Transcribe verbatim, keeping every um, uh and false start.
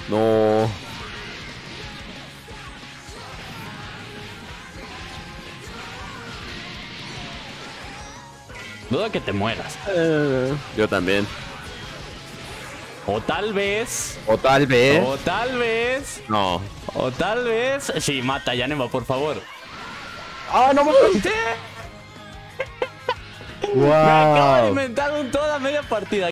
No. Dudo que te mueras. Eh, yo también. O tal vez. O tal vez. O tal vez. No. O tal vez. Sí, mata, Yanema, por favor. ¡Ah, no me ¡Sí! wow. Me acabo de inventar un toda media partida.